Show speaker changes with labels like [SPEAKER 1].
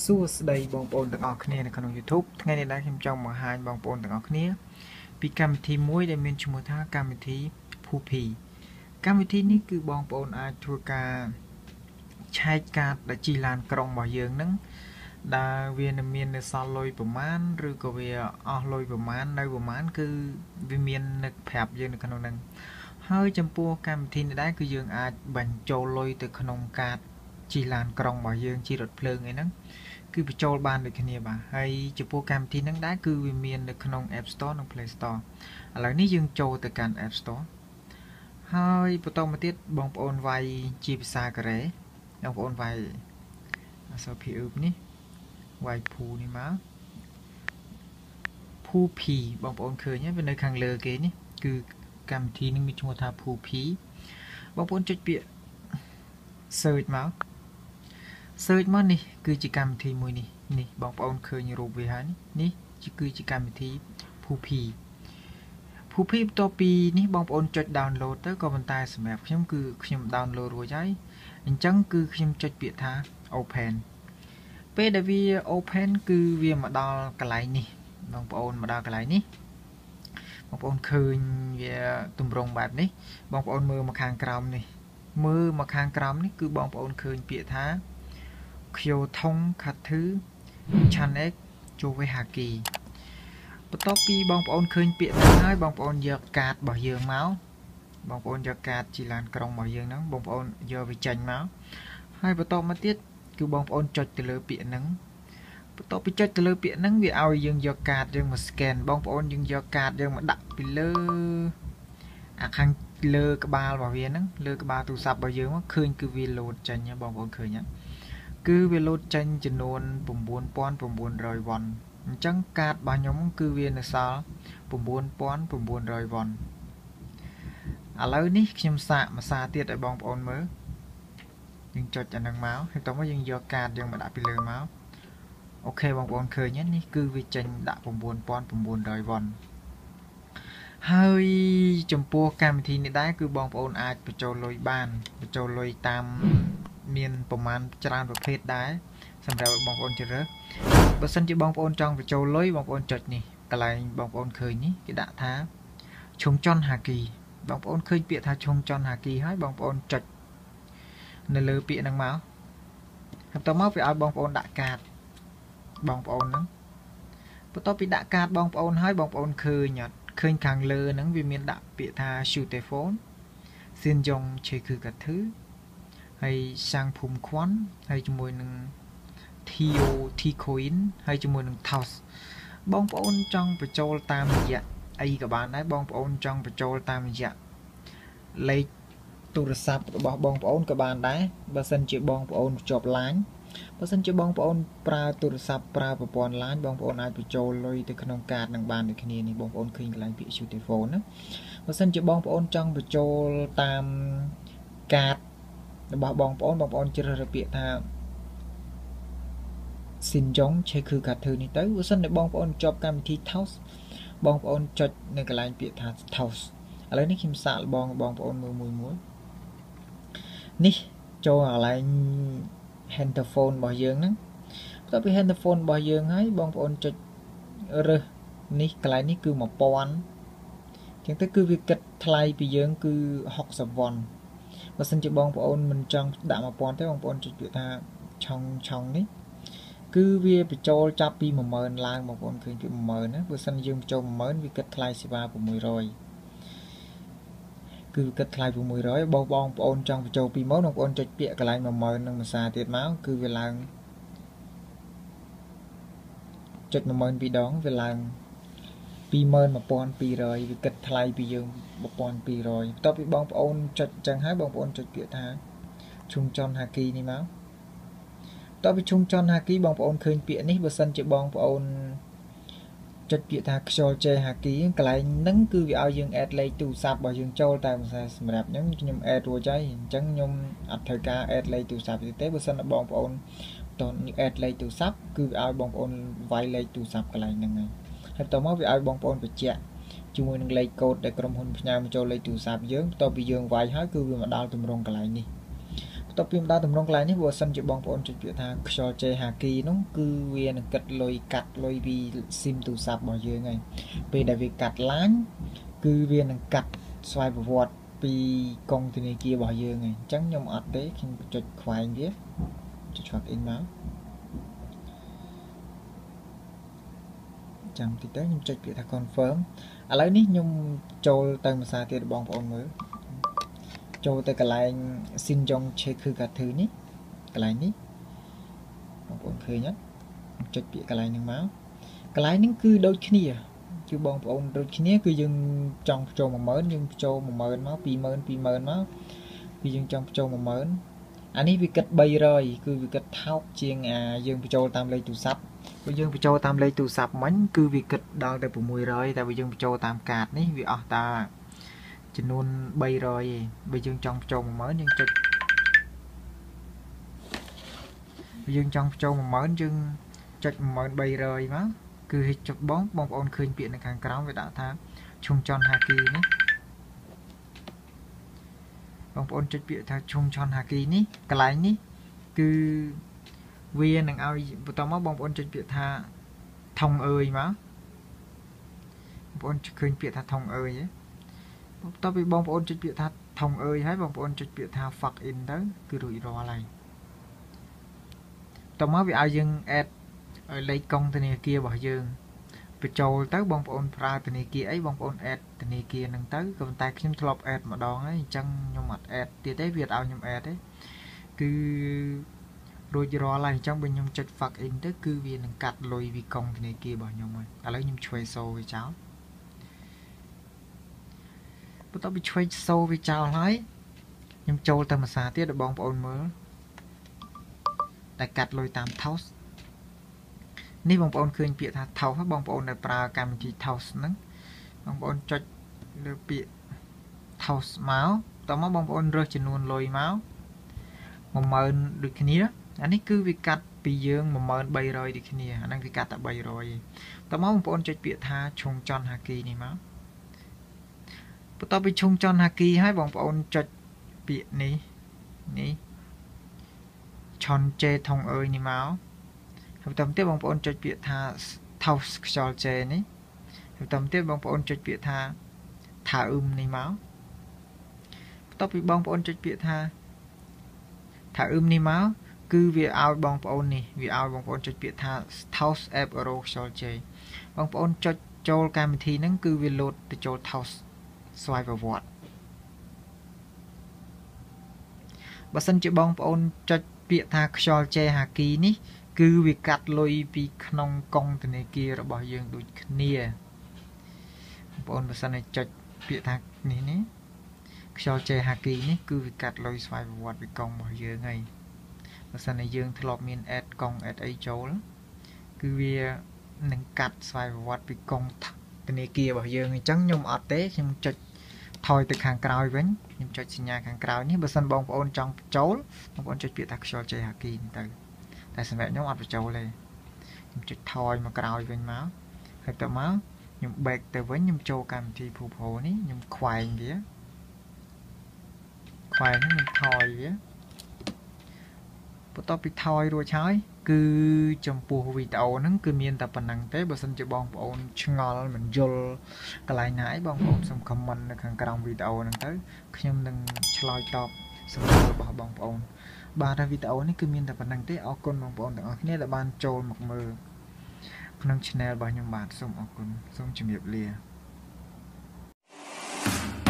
[SPEAKER 1] សួស្តីបងប្អូនទាំងអស់គ្នានៅក្នុង YouTube ថ្ងៃនេះដែរខ្ញុំចង់បង្ហាញបងប្អូនទាំងអស់គ្នាពីកម្មវិធីមួយដែលមានឈ្មោះថាកម្មវិធី Pupi កម្មវិធីនេះគឺបងប្អូនអាចធ្វើការឆែកកាតដែលជីឡានក្រុងរបស់យើងហ្នឹងដែលវាមាននៅសល់លុយប្រមាណឬក៏វាអស់លុយប្រមាណនៅប្រមាណគឺវាមាននឹកប្រាប់យើងនៅក្នុងហ្នឹងហើយចំពោះកម្មវិធីនេះដែរគឺយើងអាចបញ្ចូលលុយទៅក្នុងកាតជីឡានក្រុងរបស់យើងជីរថភ្លើងអីហ្នឹងគឺបញ្ចូលបានដូចគ្នាបាទហើយចំពោះកម្មវិធីហ្នឹងដែរគឺវាមាននៅក្នុង App Store និង Play Store ឥឡូវនេះយើងចូលទៅកាន់ App Store ហើយបន្តមកទៀតបងប្អូនវាយជាភាសាកូរ៉េបងប្អូនវាយអក្សរ P នេះវាយ Pu នេះមក Pupi បងប្អូនឃើញវានៅខាងលើគេនេះគឺកម្មវិធីនេះមានឈ្មោះថា Pupi បងប្អូនចុចពាក្យ search មក search មកនេះគឺជាកម្មវិធីមួយនេះបងប្អូនឃើញរូបវាហើយនេះគឺជាកម្មវិធី Pupi បន្ទាប់ពីនេះបងប្អូនចុច download ទៅក៏ប៉ុន្តែសម្រាប់ខ្ញុំគឺខ្ញុំ download រួចហើយអញ្ចឹងគឺខ្ញុំចុចពាក្យថា open ពេលដែលវា open គឺវាមកដល់កន្លែងនេះបងប្អូនមកដល់កន្លែងនេះបងប្អូនឃើញវាទម្រង់បែបនេះបងប្អូនមើលមកខាងក្រោមនេះគឺបងប្អូនឃើញពាក្យថា Kyothong Kathu Chanek Jovehaki បន្ទាប់ពីបងប្អូនឃើញពាក្យហ្នឹងហើយបងប្អូនយកកាតរបស់យើងមកបងប្អូនយកកាតជីឡានក្រុងរបស់យើងហ្នឹងបងប្អូនយកវាចេញមកហើយបន្តមកទៀតគឺបងប្អូនចុចទៅលើពាក្យហ្នឹងបន្ទាប់ពីចុចទៅលើពាក្យហ្នឹងវាឲ្យយើងយកកាតយើងមក scan បងប្អូនយើងយកកាតយើងមកដាក់ពីលើអាខាងលើក្បាលរបស់វាហ្នឹងលើក្បាលទូរស័ព្ទរបស់យើងមកឃើញគឺវា load ចេញបងប្អូនឃើញហ្នឹងគឺវា load ចេញចំនួន 9900 វ៉ុនអញ្ចឹងកាតរបស់ខ្ញុំគឺវានៅសល់ 9900 វ៉ុនឥឡូវនេះខ្ញុំសាកមួយសារទៀតឲ្យបងប្អូនមើលយើងចុចអាហ្នឹងមកហើយតោះមកយើងយកកាតយើងមកដាក់ពីលើមកអូខេបងប្អូនឃើញនេះគឺវាចេញដាក់ 9900 វ៉ុនហើយចំពោះកម្មវិធីនេះដែរគឺបងប្អូនអាចបញ្ចូលលុយបានបញ្ចូលលុយតាមមានប្រមាណច្រើនប្រភេទដែរសម្រាប់បងប្អូនជ្រើសរើសបើសិនជាបងប្អូនចង់បញ្ចូលលុយបងប្អូនចុចនេះកន្លែងបងប្អូនឃើញនេះគេដាក់ថាឈុងចន់ហាគីបងប្អូនឃើញពាក្យថាឈុងចន់ហាគីហើយបងប្អូនចុចនៅលើពាក្យហ្នឹងមកហើយបន្តមកវាឲ្យបងប្អូនដាក់កាតបងប្អូនហ្នឹងបន្ទាប់ពីដាក់កាតបងប្អូនហើយបងប្អូនឃើញអត់ឃើញខាងលើហ្នឹងវាមានដាក់ពាក្យថា Shootphone សៀនយ៉ុងឆេគឺកាធឺហើយសាំងភូមិខ្វាន់ហើយជាមួយនឹង TOT coin ហើយជាមួយនឹង Toss បងប្អូនចង់បញ្ចូលតាមរយៈអីក៏បានដែរបងប្អូនចង់បញ្ចូលតាមរយៈលេខទូរស័ព្ទរបស់បងប្អូនក៏បានដែរបើសិនជាបងប្អូនជាប់ LAN បើសិនជាបងប្អូនប្រើទូរស័ព្ទប្រើប្រព័ន្ធ LAN បងប្អូនអាចបញ្ចូលលុយទៅក្នុងកាតនឹងបានដូចគ្នានេះបងប្អូនឃើញកន្លែងពាក្យ Shootphone ណាបើសិនជាបងប្អូនចង់បញ្ចូលតាមកាតរបស់បងប្អូនជ្រើសរើសពាក្យថាស៊ីនយ៉ុងឆេគឺកាធឺនេះទៅបើសិនជាបងប្អូនជាប់កម្មវិធី Toss បងប្អូនចុចនៅកន្លែងពាក្យថា Toss ឥឡូវនេះខ្ញុំសាកល្បងបងប្អូនមើលមួយនេះចូលកន្លែង handphone របស់យើងហ្នឹងបន្ទាប់ពី handphone របស់យើងហើយបងប្អូនចុចរើសនេះកន្លែងនេះគឺ 1000 អញ្ចឹងទៅគឺវាគិតថ្លៃពីយើងគឺ60 វ៉ុនបើសិនជាបងប្អូនមិនចង់ដាក់ 1000 ទេបងប្អូនចុចពាក្យថាឆុងនេះគឺវាបញ្ចូលចាប់ពី 10000 ឡើងបងប្អូនឃើញពី 10000 ណាបើសិនយើងបញ្ចូល 10000 វាគិតថ្លៃសេវា 600 គឺគិតថ្លៃ 600 បងប្អូនចង់បញ្ចូល20000បងប្អូនចុចពាក្យកន្លែង 10000 នឹងភាសាទៀតមកគឺវាឡើងចុច 10000 ពីរដងវាឡើង 21200 វាគិតថ្លៃពីយើង 1200 បន្ទាប់ពីបងប្អូនចុចចឹងហើយបងប្អូនចុចពាក្យថាឈុងចន់ហាគីនេះមកបន្ទាប់ពីឈុងចន់ហាគីបងប្អូនឃើញពាក្យនេះបើសិនជាបងប្អូនចុចពាក្យថាខ្យល់ចេហាគីកន្លែងហ្នឹងគឺវាឲ្យយើង add លេខទូរស័ព្ទរបស់យើងចូលតែសម្រាប់ខ្ញុំ add រួចហើយអញ្ចឹងខ្ញុំអត់ត្រូវការ add លេខទូរស័ព្ទទេបើសិនជាបងប្អូនតើ add លេខទូរស័ព្ទគឺវាឲ្យបងប្អូនវាយលេខទូរស័ព្ទកន្លែងហ្នឹងហើយតមកវាឲ្យបងប្អូនបញ្ជាក់ជាមួយនឹងលេខកូដដែលក្រុមហ៊ុនផ្ញើមកចូលលេខទូរស័ព្ទយើងបន្ទាប់ពីយើងវាយហើយគឺវាមកដល់ទម្រង់កន្លែងនេះបន្តពីម្ដងតម្រងកន្លែងនេះបើសិនជាបងប្អូនចុចពាក្យថាខ្យល់ចេហាគីនោះគឺវានឹងកាត់លុយពី SIM ទូរស័ព្ទរបស់យើងហើយពេលដែលវាកាត់ឡាញគឺវានឹងកាត់ស្វ័យប្រវត្តិពីកុងធនាគាររបស់យើងហើយអញ្ចឹងខ្ញុំអត់ទេខ្ញុំចុចខ្វែងវាចុច log in មកចាំតិចទៅខ្ញុំចុចពាក្យថា confirm ឥឡូវនេះខ្ញុំចូលទៅភាសាទៀតបងប្អូនមើលចូលទៅកន្លែង Sinjong Cheku Kathu នេះកន្លែងនេះបងប្អូនឃើញអត់ចុចពាក្យកន្លែងហ្នឹងមកកន្លែងហ្នឹងគឺដូចគ្នាគឺបងប្អូនដូចគ្នាគឺយើងចង់ចូល 10000 យើងចូល 10000 មក 20000 មកគឺយើងចង់ចូល 10000 អានេះវាគិត300គឺវាគិតថោកជាងយើងបញ្ចូលតាមលេខទូរស័ព្ទបើយើងបញ្ចូលតាមលេខទូរស័ព្ទមិញគឺវាគិតដល់ទៅ600តែបើយើងបញ្ចូលតាមកាតនេះវាអស់តាចំនួន300ឯងបើយើងចង់បញ្ចូល 10000 យើងចុចយើងចង់បញ្ចូល 10000 យើងចុច 10300 មកគឺចុចបងប្អូនឃើញពាក្យនៅខាងក្រោមវាដាក់ថាឈុំចន់ហាគីនេះបងប្អូនចុចពាក្យថាឈុំចន់ហាគីនេះកន្លែងនេះគឺវានឹងឲ្យបន្តមកបងប្អូនចុចពាក្យថាថងអើយមកបងប្អូនឃើញពាក្យថាថងអើយបន្ទាប់ពីបងប្អូនចុចពាក្យថាថងអើយហើយបងប្អូនចុចពាក្យថា fuck in ទៅគឺរួចរាល់ហើយតមកវាឲ្យយើង add ឲ្យលេខកុងធនាគាររបស់យើងបញ្ចូលទៅបងប្អូនប្រើធនាគារអីបងប្អូន add ធនាគារហ្នឹងទៅក៏ប៉ុន្តែខ្ញុំធ្លាប់ add ម្ដងហើយអញ្ចឹងខ្ញុំអត់ add ទៀតទេវាអត់ឲ្យខ្ញុំ add ទេគឺរួចរាល់ហើយអញ្ចឹងបើខ្ញុំចុច fuck in ទៅគឺវានឹងកាត់លុយពីកុងធនាគាររបស់ខ្ញុំហើយឥឡូវខ្ញុំឆ្វេងសូវាចោលបន្ទាប់ពីឆ្វេងសូវាចោលហើយខ្ញុំចូលទៅភាសាទៀតđểបងប្អូនមើលតែកាត់លុយតាម Toast នេះបងប្អូនឃើញពាក្យថា Toast បងប្អូនដែលប្រើកម្មវិធី Toast ហ្នឹងបងប្អូនចុចលើពាក្យ Toast មកតមកបងប្អូនរើសចំនួនលុយមក 10000 ដូចគ្នាអានេះគឺវាកាត់ពីយើង 10300 ដូចគ្នាអាហ្នឹងវាកាត់តែ300តមកបងប្អូនចុចពាក្យថាឈុងចន់ហាគីនេះមកបន្ទាប់ពីឈុងចន់ហាគីហើយបងប្អូនចុចពាក្យនេះឆុនជេថងអើយនេះមកហើយបន្តទៀតបងប្អូនចុចពាក្យថា Toast ខ្យល់ជេនេះហើយបន្តទៀតបងប្អូនចុចពាក្យថាថាអ៊ឹមនេះមកបន្ទាប់ពីបងប្អូនចុចពាក្យថាថាអ៊ឹមនេះមកគឺវាឲ្យបងប្អូននេះវាឲ្យបងប្អូនចុចពាក្យថា Toast app euro ខ្យល់ជេបងប្អូនចុចចូលកម្មវិធីហ្នឹងគឺវាលោតទៅចូល Toast ស្វ័យប្រវត្តិបើសិនជាបងប្អូនចុចពាក្យថាខ្យល់ជេហាគីនេះគឺវាកាត់លុយពីក្នុងកុងធនាគាររបស់យើងដូចគ្នាបងប្អូនបើសិនជាចុចពាក្យថានេះខ្យល់ជេហាគីនេះគឺវាកាត់លុយស្វ័យប្រវត្តិពីកុងរបស់យើងហើយបើសិនជាយើងធ្លាប់មាន add កុង add អីចូលគឺវានឹងកាត់ស្វ័យប្រវត្តិពីកុងធនាគាររបស់យើងអញ្ចឹងខ្ញុំអត់ទេខ្ញុំចុចថយទៅខាងក្រោយវិញខ្ញុំចុចសញ្ញាខាងក្រោយនេះបើសិនបងប្អូនចង់បញ្ចូលបងប្អូនចុចពាក្យថាខ្យល់ជេហាគីនេះទៅតែសម្រាប់ខ្ញុំអត់បញ្ចូលទេខ្ញុំចុចថយមកក្រោយវិញមកហើយទៅមកខ្ញុំ back ទៅវិញខ្ញុំចូលកម្មវិធី Pro នេះខ្ញុំខ្វែងវាខ្ញុំថយវាបន្ទាប់ពីថយរួចហើយគឺចំពោះវីដេអូហ្នឹងគឺមានតែប៉ុណ្្នឹងទេបើសិនជាបងប្អូនឆ្ងល់មិនយល់កន្លែងណាអីបងប្អូនសូម comment នៅខាងក្រោមវីដេអូហ្នឹងទៅខ្ញុំនឹងឆ្លើយតបសំណួររបស់បងប្អូនបាទហើយវីដេអូនេះគឺមានតែប៉ុណ្្នឹងទេអរគុណបងប្អូនទាំងអស់គ្នាដែលបានចូលមកមើលក្នុង channel របស់ខ្ញុំបាទសូមអរគុណសូមជម្រាបលា